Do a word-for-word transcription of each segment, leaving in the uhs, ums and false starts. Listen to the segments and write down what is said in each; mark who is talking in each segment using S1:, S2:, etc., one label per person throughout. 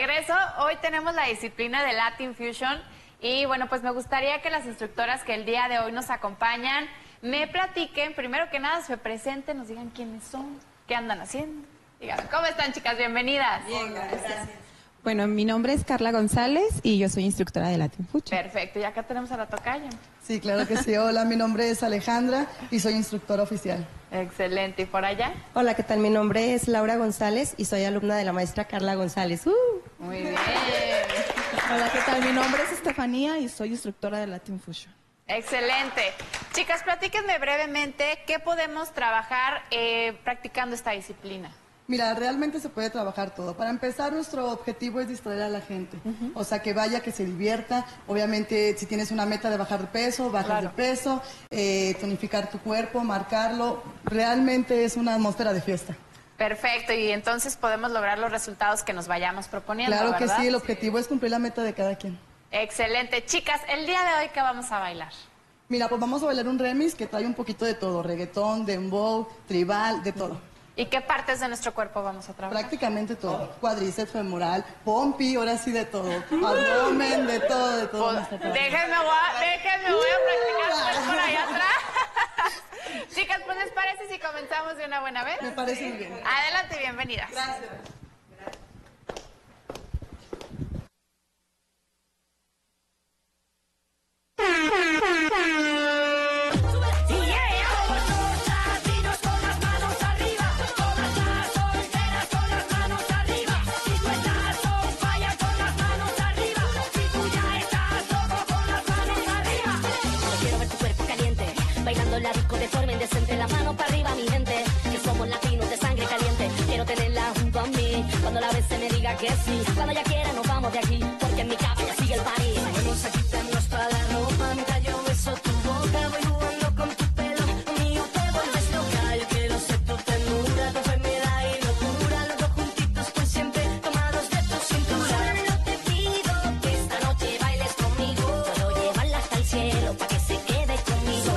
S1: regreso. Hoy tenemos la disciplina de Latin Fusion y bueno, pues me gustaría que las instructoras que el día de hoy nos acompañan me platiquen, primero que nada, se presenten, nos digan quiénes son, qué andan haciendo. Digan, ¿cómo están, chicas? Bienvenidas.
S2: Bien, gracias.
S3: Bueno, mi nombre es Carla González y yo soy instructora de Latin Fusion.
S1: Perfecto, y acá tenemos a la tocaya.
S2: Sí, claro que sí. Hola, mi nombre es Alejandra y soy instructora oficial.
S1: Excelente, ¿y por allá?
S4: Hola, ¿qué tal? Mi nombre es Laura González y soy alumna de la maestra Carla González. ¡Uh!
S1: Muy bien.
S5: Hola, ¿qué tal? Mi nombre es Estefanía y soy instructora de Latin Fusion.
S1: Excelente. Chicas, platíquenme brevemente qué podemos trabajar eh, practicando esta disciplina.
S2: Mira, realmente se puede trabajar todo. Para empezar, nuestro objetivo es distraer a la gente. Uh-huh. O sea, que vaya, que se divierta. Obviamente, si tienes una meta de bajar de peso, bajas claro. de peso, eh, tonificar tu cuerpo, marcarlo. Realmente es una atmósfera de fiesta.
S1: Perfecto, y entonces podemos lograr los resultados que nos vayamos proponiendo,
S2: Claro
S1: ¿verdad?
S2: que sí, el objetivo es cumplir la meta de cada quien.
S1: Excelente. Chicas, el día de hoy, ¿qué vamos a bailar?
S2: Mira, pues vamos a bailar un remix que trae un poquito de todo. Reggaetón, dembow, tribal, de todo.
S1: ¿Y qué partes de nuestro cuerpo vamos a trabajar?
S2: Prácticamente todo. Cuádriceps femoral, pompi, ahora sí de todo. Abdomen, de todo, de todo.
S1: Pues, déjenme, voy a, déjenme, voy a practicar pues por allá atrás. Chicas, pues ¿les parece si comenzamos de una buena vez?
S2: Me parece muy bien.
S1: Adelante, bienvenidas.
S2: Gracias.
S6: Bailando la disco de forma indecente, la mano para arriba, mi gente, que somos latinos de sangre caliente. Quiero tenerla junto a mí, cuando la vez se me diga que sí. Cuando ella quiera nos vamos de aquí, porque en mi cama ya sigue el party. Vamos a quitarnos toda la ropa, mientras yo beso tu boca, voy jugando con tu pelo. Mío te vuelves loca, yo quiero ser tu ternura, tu enfermedad y locura. Los dos juntitos por siempre, tomados de tu cintura. Solo te pido que esta noche bailes conmigo, puedo llevarla hasta el cielo para que se quede conmigo.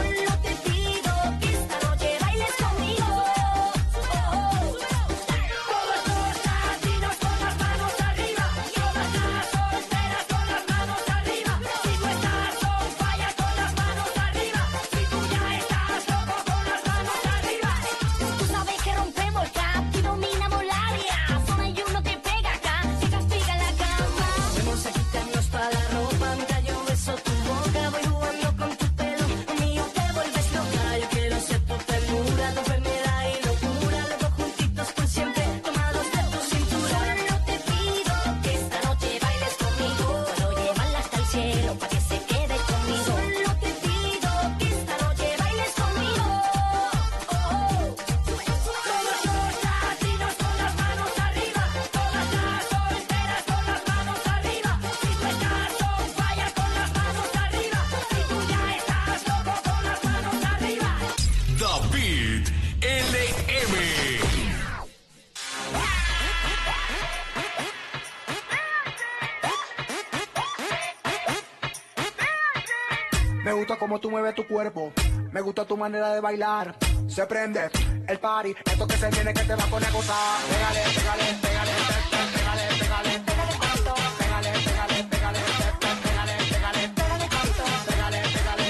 S7: Me gusta cómo tú mueves tu cuerpo, me gusta tu manera de bailar. Se prende el party, esto que se viene que te va a poner a gozar. Pégale, pégale, pégale, pégale, pégale, pégale, pégale, pégale, pégale, pégale, pégale, pégale, pégale, pégale, pégale, pégale,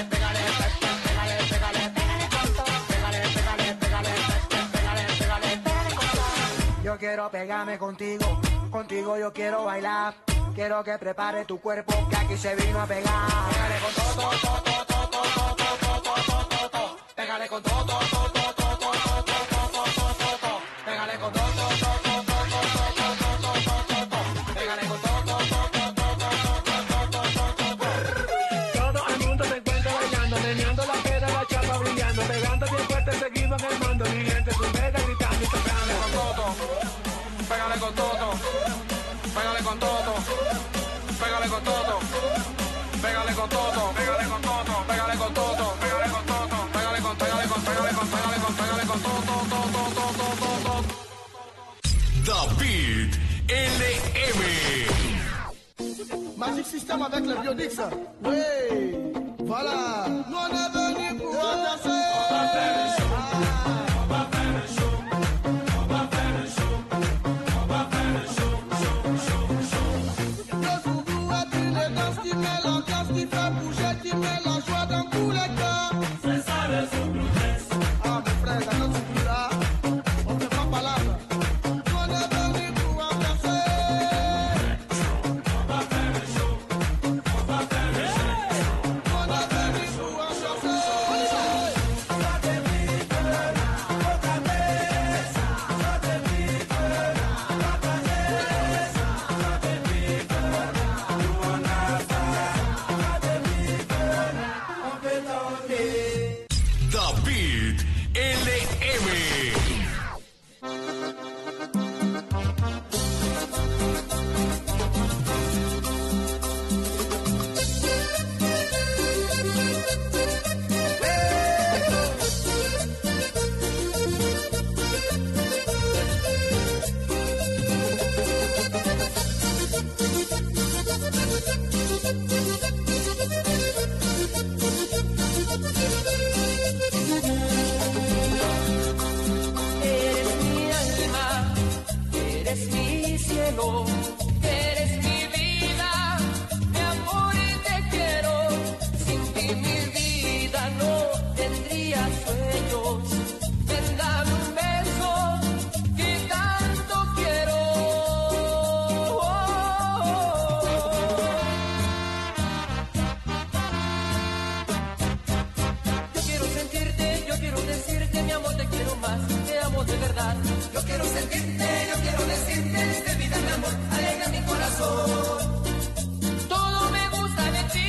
S7: pégale, pégale. Yo quiero pegarme contigo, contigo yo quiero bailar. Quiero que prepare tu cuerpo, que aquí se vino a pegar. Pégale con todo, todo, todo, todo, todo, todo, todo, todo, todo, todo. Pégale con todo, todo, todo, todo, todo, todo, todo, todo, todo, todo. Pégale con todo, todo, todo, todo, todo, todo, todo, todo, todo. Pégale con todo, todo, todo, todo, todo, todo, todo, todo. Todo el mundo se encuentra bailando, meneando la piedra, la chapa brillando, pegando bien fuerte, seguimos en el mando, mi gente, su meta gritando y tocando. Con todo, pégale con todo. Pégale con todo, pégale con todo, pégale con todo, pégale con todo, pégale con todo, pégale con todo, pégale con, pégale con, pégale con, pégale con, pégale con todo, todo, todo, todo, todo, todo.
S8: David L M.
S9: Magic System avec le Biodix. Oui, voilà. Nous on est venu pour danser. On va faire le show. On va faire le show. On va faire le show. On va faire le show. Show, show, show. pone.
S8: David L M.
S10: Eres mi alma, eres mi cielo, eres mi vida, mi amor y te quiero. Sin ti mi vida no tendría sueños. Ven, dame un beso que tanto quiero. Yo quiero sentirte, yo quiero decirte, mi amor, te quiero más, te amo de verdad. Yo quiero sentirte, yo quiero decirte, de vida, mi amor, alegra mi corazón. Todo me gusta de ti.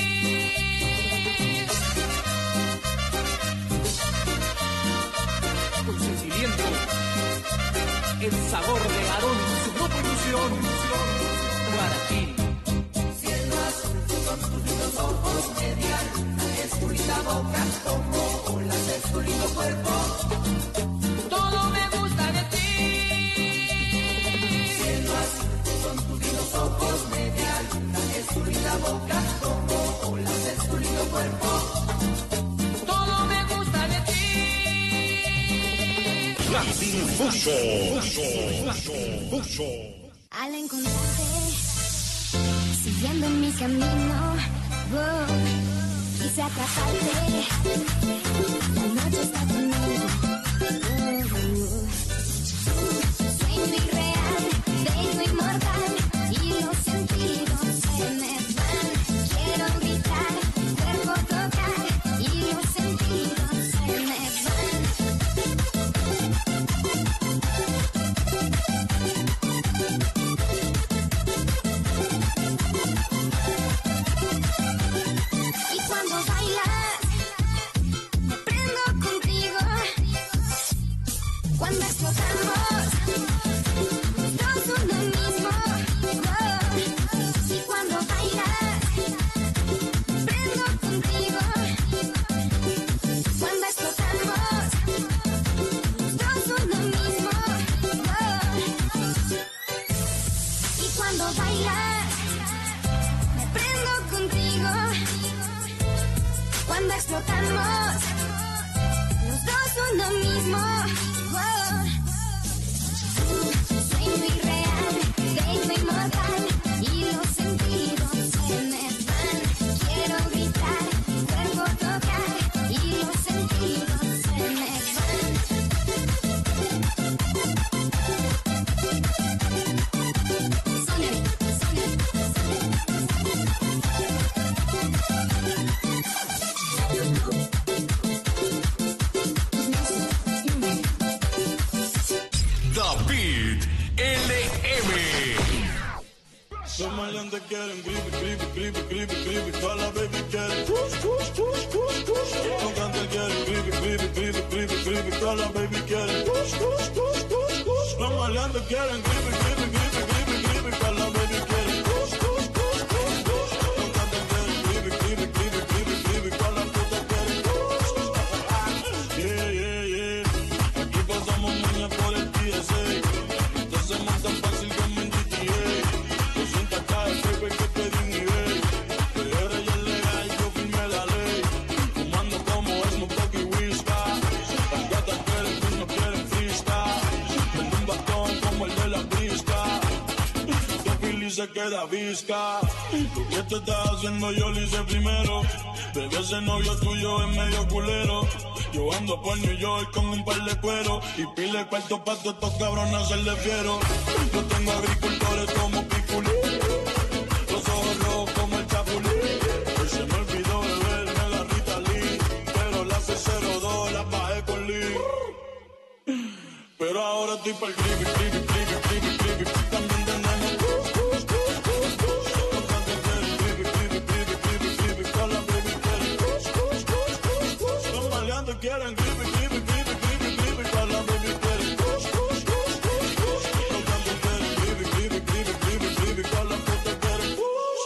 S11: Con sentimiento, el sabor de Aarón, su grupo ilusión, para ti.
S10: Cielo azul, son tus lindos ojos, media luna, es tu linda boca, como olas, es tu lindo cuerpo. Todo me gusta de ti. Cielo azul, son tus lindos ojos, media luna, es tu linda boca, como olas, es tu lindo cuerpo. Todo me gusta de ti.
S8: Latin Fusion.
S12: Al encontrarte, siguiendo mi camino, oh, quise atraparte. La noche está conmigo. Oh, sueño irreal, bello inmortal, y los sentidos se me van. Quiero gritar, cuerpo tocar, y los sentidos se me van. Y cuando bailas, me prendo contigo. Cuando explotamos, los dos uno mismo. Oh. Y cuando bailas, me prendo contigo. Cuando explotamos, los dos uno mismo. Oh. Y cuando bailas, me prendo contigo. Cuando explotamos, los dos uno mismo. Oh. Sueño irreal, bello inmortal, y los sentidos se me van. Quiero gritar, cuerpo tocar, y los sentidos se me van. Sonia,
S8: David L M.
S13: Los maleantes quieren gripe, gripe, gripe, gripe, gripe. Todas las baby quieren push, push, push, push, push. Los cantantes quieren gripe, gripe, gripe, gripe, gripe. Todas las baby quieren push, push, push, push, push. Los maleantes quieren gripe, gripe, gripe, gripe, gripe. Todas las baby quieren push, push, push, push, push. Los cantantes quieren gripe, gripe, gripe, gripe, gripe. Todas las putas quieren push. Yeah, yeah, yeah. Aquí pasamos mañana por el T S A. Entonces más tan fácil que en G T A. Que pedí nivel, pero ahora ya es legal, yo firmé la ley. Fumando como Snoop Dogg y Whisca. Las gatas quieren que no quieren freestyle. Tengo un bastón como el de la brisca. Que Philly se queda visca. Lo que te estás haciendo yo lo hice primero. Bebé, ese novio tuyo es medio culero. Yo ando por New York con un par de cuero. Y pile cuarto pa' todos estos cabrones hacerle fiero. Yo tengo agricultores como Piculín. Los ojos rojos como el Chapulín. Hoy se me olvidó beberme la Rita Lee. Pero la C cero dos la bajé con Lee. Pero ahora estoy pa'l gripe, gripe, gripe, gripe, gripe. También tenemos push, push, push, push, push. Los cantantes quieren gripe, gripe, gripe, gripe, gripe. Todas las baby quieren push, push, push, quieren gripe, gripe, gripe, gripe, gripe. Todas las baby quieren push, push, push, push, push. Los grandes quieren gripe, gripe, gripe, gripe, gripe. Todas las putas quieren push.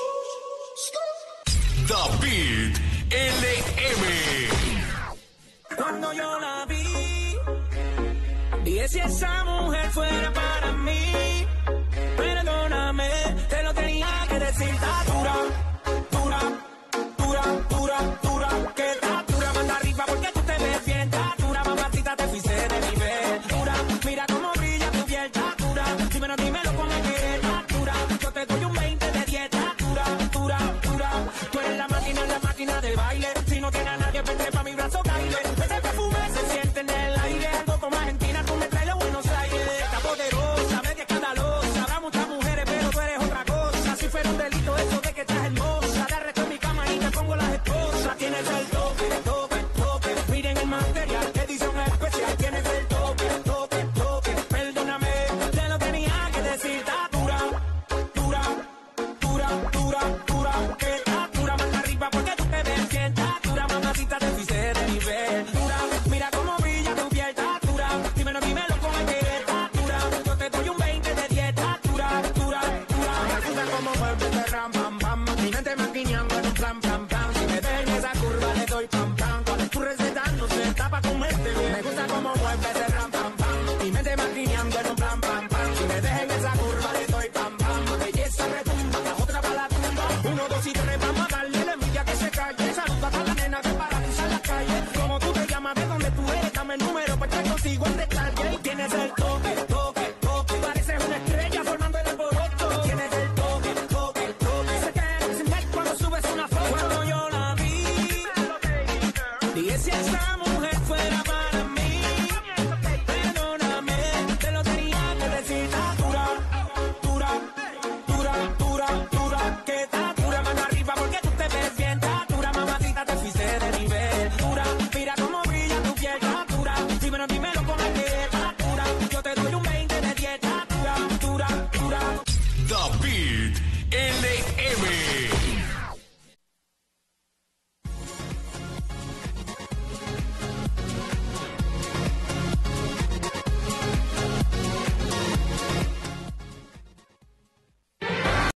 S8: David L M.
S10: Cuando yo la vi, dije si esa mujer fuera para mí, perdóname, te lo tenía que decir, está dura, dura, dura, dura, dura, que está dura, manda arriba porque tú te ves bien, está dura, mamacita, te fuiste de nivel, dura, mira cómo brilla tu piel, está dura, dímelo, dímelo con el que está dura, yo te doy un veinte de dieta, dura, dura, dura, tú eres la máquina, la máquina del baile, si no tiene a nadie, vente pa' mi brazo, caile, ese perfume se siente en el aire, algo como Argentina, tú me traes los Buenos Aires, está poderosa, media escandalosa, habrá muchas mujeres, pero tú eres otra cosa, si fuera un delito eso de que estás hermosa, te arresto en mi cama y te pongo las esposas, tienes el toque, toque, toque, miren el material, edición especial, tienes el toque, toque, toque, perdóname, te lo tenía que decir, está dura, dura, dura, dura, dura, que está dura, manda arriba porque tú te ves bien, está dura, mamacita, te fuiste de nivel, dura, mira cómo brilla tu piel, está dura, dímelo, dímelo con el que está dura, yo te doy un veinte de dieta, dura, dura, dura, me gusta como mueve ese ram, pam, pam, mi mente maquineando en un plan, plan, plan, si me ven esa curva le doy pam, pam, cuál es tu receta, no sé, está pa' comerte bien, me gusta como mueve ese ram, pam, pam, mi mente maquineando en un plan, pam, pam, si me dejen esa curva le doy pam, pam, belleza retumba, la otra pa' la tumba, uno, dos y tres, vamos a darle la envidia que se calle, saluda a la nena que paraliza la calle, como tú te llamas, de donde tú eres, dame el número, pues te consigo el detalle, y tienes el toque, toque, toque, pareces una estrella formando el alboroto, tienes el toque, toque, toque, se queda en cuando subes una foto, cuando yo la vi, dije si esa mujer